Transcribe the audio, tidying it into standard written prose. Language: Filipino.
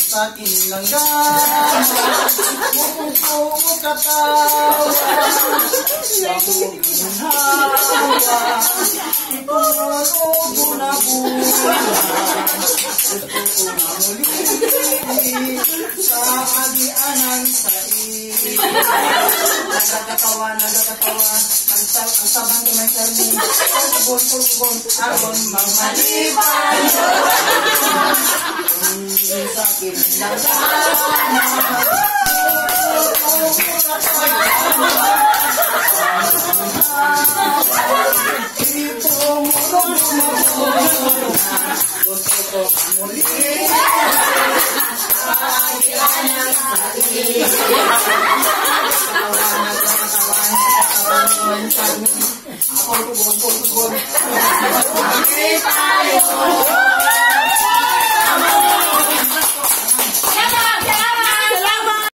sa kinlanggan, mukhang katawa, sabog ng hawa, ipangaro na buwan, gusto ko na muli, sa agianan sa nagkatawa, ang sabang ko may sermon, kubon, aron mamalipan, sa kinlanggan, gusto ko muli, sa agianan sa ako, kubon.